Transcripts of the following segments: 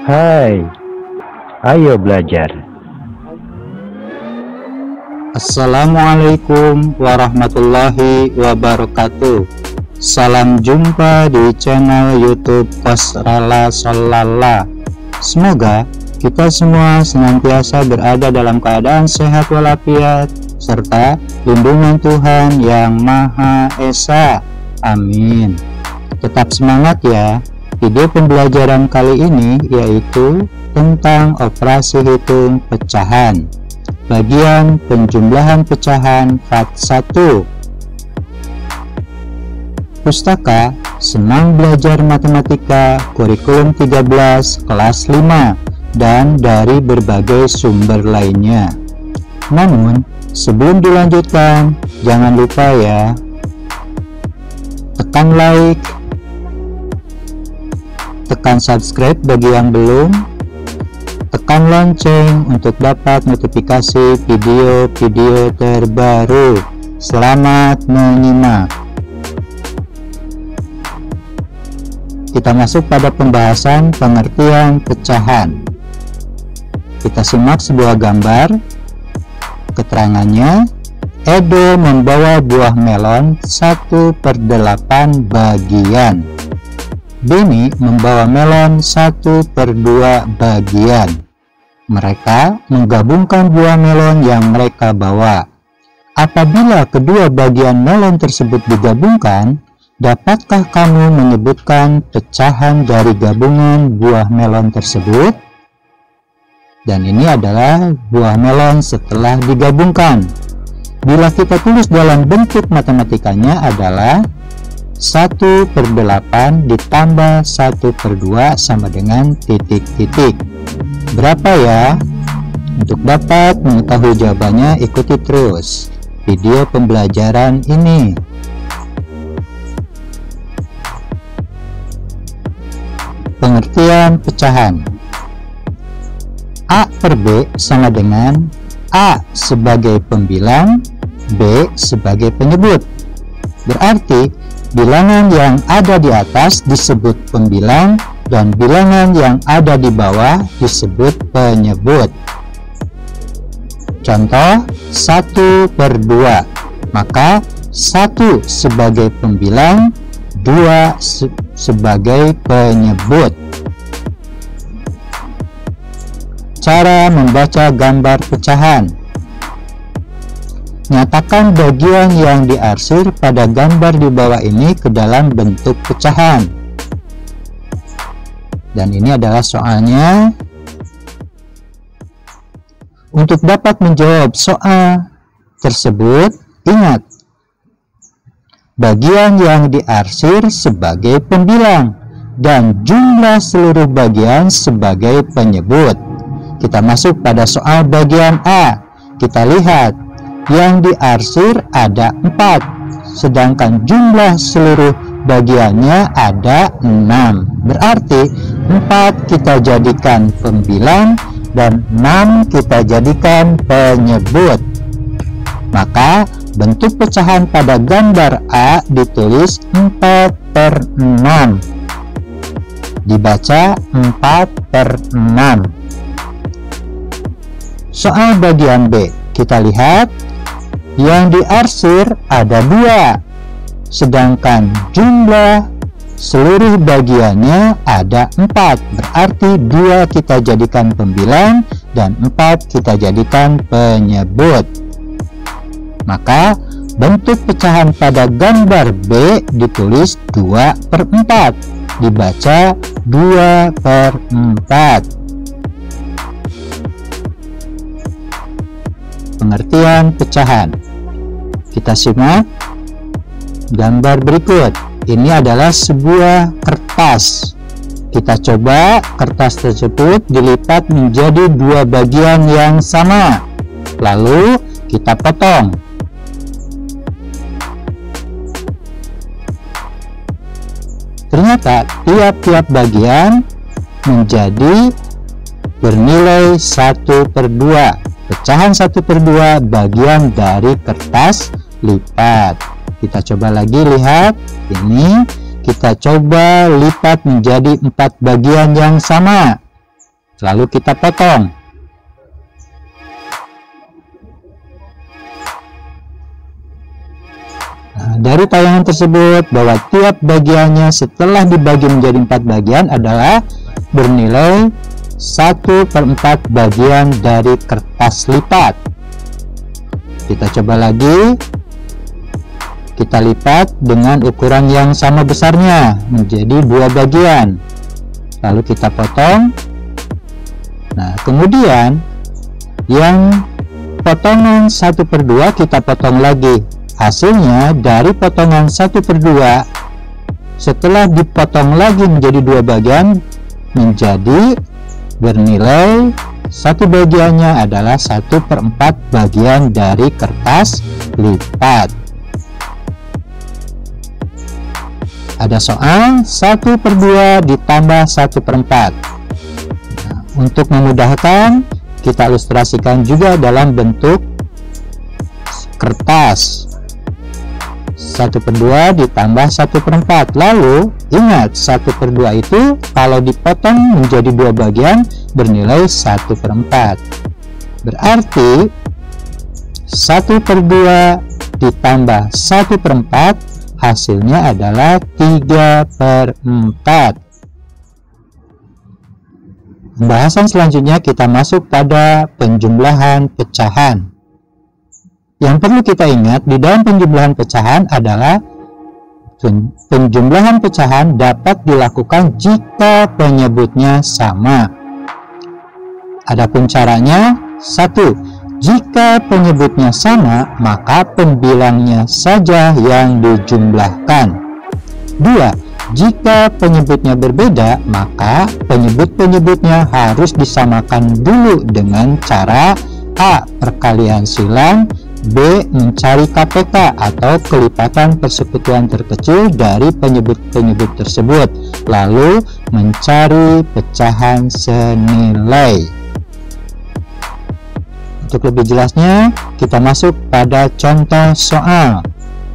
Hai, ayo belajar. Assalamualaikum warahmatullahi wabarakatuh. Salam jumpa di channel YouTube Kosrala Sholala. Semoga kita semua senantiasa berada dalam keadaan sehat walafiat serta lindungan Tuhan yang Maha Esa. Amin. Tetap semangat ya. Video pembelajaran kali ini yaitu tentang operasi hitung pecahan, bagian penjumlahan pecahan part 1. Pustaka Senang Belajar Matematika Kurikulum 13 kelas 5 dan dari berbagai sumber lainnya. Namun sebelum dilanjutkan, jangan lupa ya, tekan like, tekan subscribe bagi yang belum, tekan lonceng untuk dapat notifikasi video-video terbaru. Selamat menyimak. Kita masuk pada pembahasan pengertian pecahan. Kita simak sebuah gambar. Keterangannya, Edo membawa buah melon 1/8 bagian. Beni membawa melon 1/2 bagian. Mereka menggabungkan buah melon yang mereka bawa. Apabila kedua bagian melon tersebut digabungkan, dapatkah kamu menyebutkan pecahan dari gabungan buah melon tersebut? Dan ini adalah buah melon setelah digabungkan. Bila kita tulis dalam bentuk matematikanya adalah 1/8 ditambah 1/2 sama dengan titik-titik. Berapa ya? Untuk dapat mengetahui jawabannya, ikuti terus video pembelajaran ini. Pengertian pecahan. A per B sama dengan A sebagai pembilang, B sebagai penyebut. Berarti bilangan yang ada di atas disebut pembilang dan bilangan yang ada di bawah disebut penyebut. Contoh 1/2, maka 1 sebagai pembilang, 2 sebagai penyebut. Cara membaca gambar pecahan. Nyatakan bagian yang diarsir pada gambar di bawah ini ke dalam bentuk pecahan. Dan ini adalah soalnya. Untuk dapat menjawab soal tersebut, ingat, bagian yang diarsir sebagai pembilang dan jumlah seluruh bagian sebagai penyebut. Kita masuk pada soal bagian A. Kita lihat, yang diarsir ada 4, sedangkan jumlah seluruh bagiannya ada 6. Berarti 4 kita jadikan pembilang dan 6 kita jadikan penyebut. Maka bentuk pecahan pada gambar A ditulis 4/6. Dibaca 4/6. Soal bagian B, kita lihat, yang diarsir ada 2, sedangkan jumlah seluruh bagiannya ada 4. Berarti 2 kita jadikan pembilang dan 4 kita jadikan penyebut. Maka bentuk pecahan pada gambar B ditulis 2/4. Dibaca 2/4. Pengertian pecahan. Kita simak gambar berikut. Ini adalah sebuah kertas. Kita coba kertas tersebut dilipat menjadi 2 bagian yang sama. Lalu kita potong. Ternyata tiap-tiap bagian menjadi bernilai 1/2. Pecahan 1/2 bagian dari kertas lipat. Kita coba lagi lihat. Ini kita coba lipat menjadi 4 bagian yang sama. lalu kita potong. Nah, dari tayangan tersebut bahwa tiap bagiannya setelah dibagi menjadi 4 bagian adalah bernilai 1/4 bagian dari kertas lipat. Kita coba lagi. Kita lipat dengan ukuran yang sama besarnya menjadi 2 bagian. Lalu kita potong. Nah, kemudian yang potongan 1/2 kita potong lagi. Hasilnya dari potongan 1/2 setelah dipotong lagi menjadi 2 bagian menjadi bernilai 1 bagiannya adalah 1/4 bagian dari kertas lipat. Ada soal 1/2 ditambah 1/4. Nah, untuk memudahkan kita ilustrasikan juga dalam bentuk kertas. 1/2 ditambah 1/4. Lalu ingat 1/2 itu kalau dipotong menjadi 2 bagian bernilai 1/4. Berarti 1/2 ditambah 1/4 hasilnya adalah 3/4. Pembahasan selanjutnya kita masuk pada penjumlahan pecahan. Yang perlu kita ingat di dalam penjumlahan pecahan adalah penjumlahan pecahan dapat dilakukan jika penyebutnya sama. Adapun caranya, 1. Jika penyebutnya sama, maka pembilangnya saja yang dijumlahkan. 2. Jika penyebutnya berbeda, maka penyebut-penyebutnya harus disamakan dulu dengan cara A. Perkalian silang, B. Mencari KPK atau kelipatan persekutuan terkecil dari penyebut-penyebut tersebut, lalu mencari pecahan senilai. Untuk lebih jelasnya, kita masuk pada contoh soal.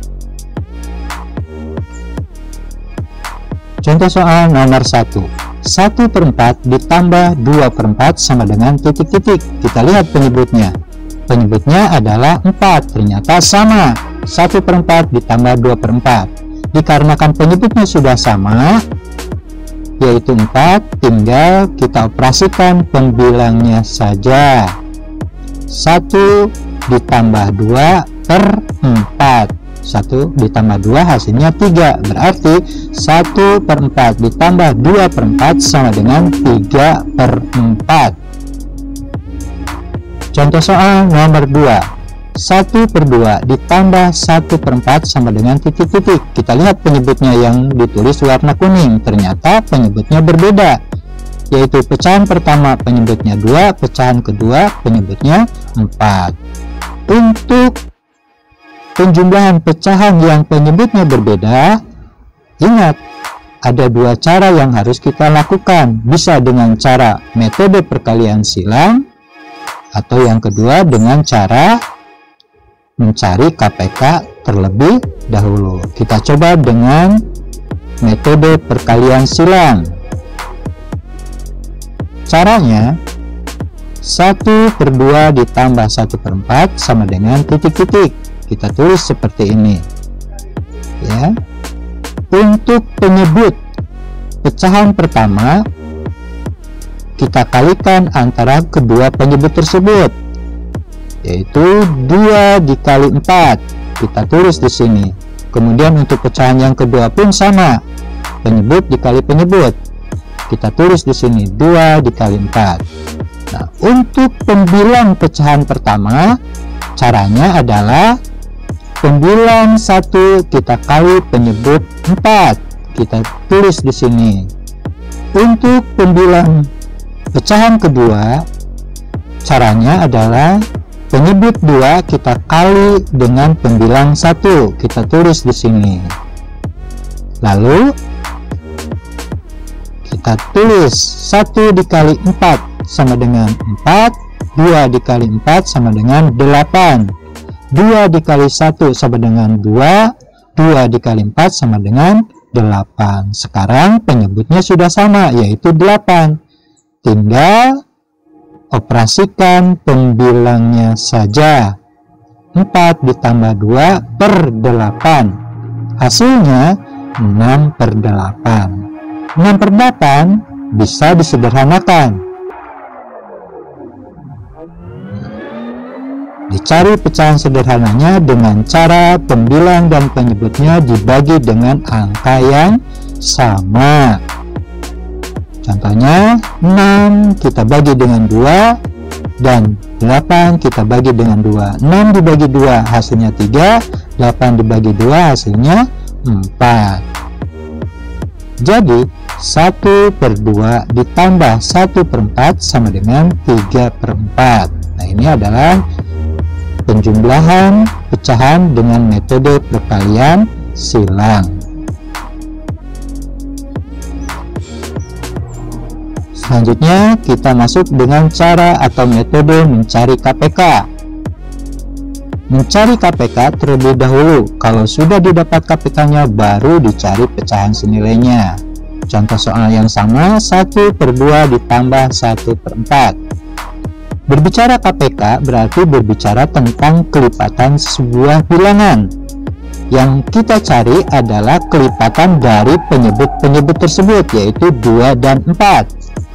Contoh soal nomor 1. 1/4 ditambah 2/4 sama dengan titik-titik. Kita lihat penyebutnya. Penyebutnya adalah 4, ternyata sama. 1/4 ditambah 2/4. Dikarenakan penyebutnya sudah sama, yaitu 4, tinggal kita operasikan pembilangnya saja. 1 ditambah 2/4. 1 ditambah 2 hasilnya 3. Berarti 1/4 ditambah 2/4 sama dengan 3/4. Contoh soal nomor 2. 1/2 ditambah 1/4 sama dengan titik-titik. Kita lihat penyebutnya yang ditulis warna kuning. Ternyata penyebutnya berbeda, yaitu pecahan pertama penyebutnya 2, pecahan kedua penyebutnya 4. Untuk penjumlahan pecahan yang penyebutnya berbeda, ingat ada 2 cara yang harus kita lakukan. Bisa dengan cara metode perkalian silang, atau yang kedua dengan cara mencari KPK terlebih dahulu. Kita coba dengan metode perkalian silang. Caranya 1/2 ditambah 1/4 sama dengan titik-titik. Kita tulis seperti ini ya. Untuk penyebut pecahan pertama, kita kalikan antara kedua penyebut tersebut, yaitu 2 dikali 4. Kita tulis di sini. Kemudian untuk pecahan yang kedua pun sama, penyebut dikali penyebut. Kita tulis di sini 2 dikali 4. Nah, untuk pembilang pecahan pertama, caranya adalah pembilang 1 kita kali penyebut 4. Kita tulis di sini. Untuk pembilang pecahan kedua, caranya adalah penyebut 2 kita kali dengan pembilang 1. Kita tulis di sini. Lalu kita tulis 1 dikali 4 sama dengan 4, 2 dikali 4 sama dengan 8, 2 dikali 1 sama dengan 2, 2 dikali 4 sama dengan 8. Sekarang penyebutnya sudah sama, yaitu 8. tinggal operasikan pembilangnya saja. 4 ditambah 2 per 8. Hasilnya 6 per 8. 6 per 8 bisa disederhanakan. Dicari pecahan sederhananya dengan cara pembilang dan penyebutnya dibagi dengan angka yang sama. Contohnya 6 kita bagi dengan 2 dan 8 kita bagi dengan 2. 6 dibagi 2 hasilnya 3, 8 dibagi 2 hasilnya 4. Jadi 1 per 2 ditambah 1 per 4 sama dengan 3 per 4. Nah, ini adalah penjumlahan pecahan dengan metode perkalian silang. Selanjutnya kita masuk dengan cara atau metode mencari KPK. Mencari KPK terlebih dahulu. Kalau sudah didapat KPK-nya baru dicari pecahan senilainya. Contoh soal yang sama, 1 per 2 ditambah 1 per 4. Berbicara KPK berarti berbicara tentang kelipatan sebuah bilangan. Yang kita cari adalah kelipatan dari penyebut-penyebut tersebut, yaitu 2 dan 4.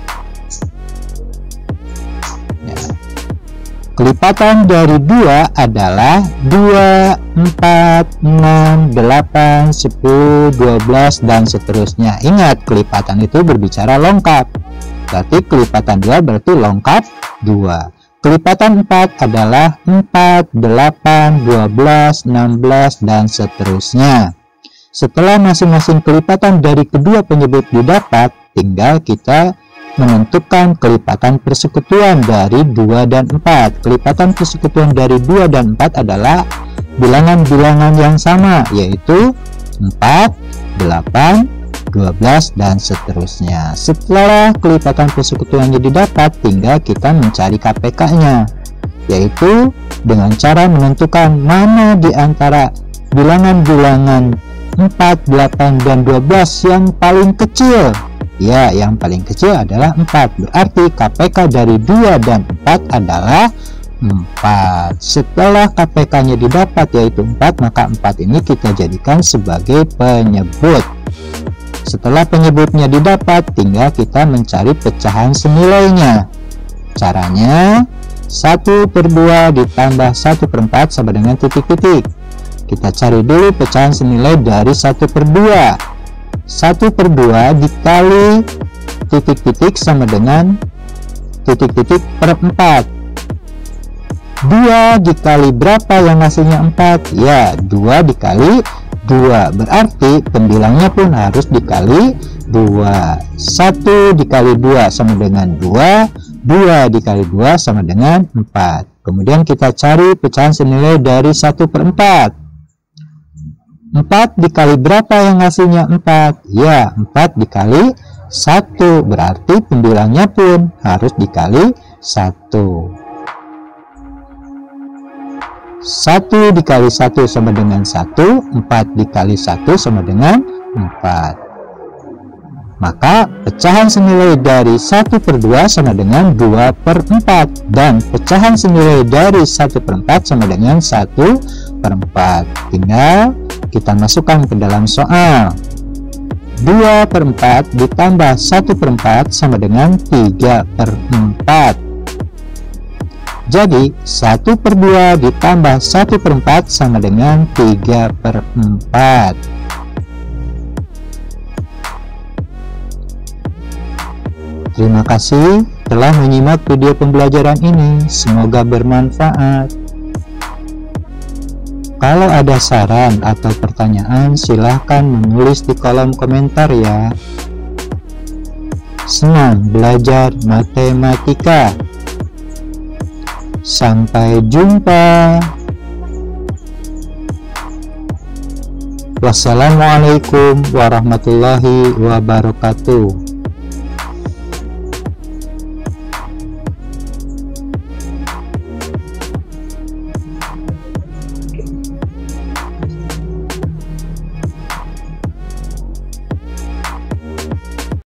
Ya. Kelipatan dari 2 adalah 2, 4, 6, 8, 10, 12, dan seterusnya. Ingat, kelipatan itu berbicara lengkap. Berarti kelipatan 2 berarti lengkap 2. Kelipatan 4 adalah 4, 8, 12, 16, dan seterusnya. Setelah masing-masing kelipatan dari kedua penyebut didapat, tinggal kita menentukan kelipatan persekutuan dari 2 dan 4. Kelipatan persekutuan dari 2 dan 4 adalah bilangan-bilangan yang sama, yaitu 4, 8, 12, dan seterusnya. Setelah kelipatan persekutuannya didapat, tinggal kita mencari KPK-nya, yaitu dengan cara menentukan mana di antara bilangan-bilangan 4, 8, dan 12 yang paling kecil. Ya, yang paling kecil adalah 4. Berarti KPK dari 2 dan 4 adalah 4. Setelah KPK-nya didapat yaitu 4, maka 4 ini kita jadikan sebagai penyebut. Setelah penyebutnya didapat, tinggal kita mencari pecahan senilainya. Caranya 1 per 2 ditambah 1 per 4 sama dengan titik-titik. Kita cari dulu pecahan senilai dari 1 per 2. 1 per 2 dikali titik-titik sama dengan titik-titik per 4. 2 dikali berapa yang hasilnya 4? Ya, 2 dikali 2, berarti pembilangnya pun harus dikali 2. 1 dikali 2 sama dengan 2, 2 dikali 2 sama dengan 4. Kemudian kita cari pecahan senilai dari 1 per 4. 4 dikali berapa yang hasilnya 4? Ya, 4 dikali 1, berarti pembilangnya pun harus dikali 1. 1 dikali 1 sama dengan 1, 4 dikali 1 sama dengan 4. Maka pecahan senilai dari 1 per 2 sama dengan 2 per 4. Dan pecahan senilai dari 1 per 4 sama dengan 1 per 4. Tinggal kita masukkan ke dalam soal. 2 per 4 ditambah 1 per 4 sama dengan 3 per 4. Jadi 1 per 2 ditambah 1 per 4 sama dengan 3 per 4. Terima kasih telah menyimak video pembelajaran ini. Semoga bermanfaat. Kalau ada saran atau pertanyaan, silahkan menulis di kolom komentar ya. Senang belajar matematika. Sampai jumpa. Wassalamualaikum warahmatullahi wabarakatuh.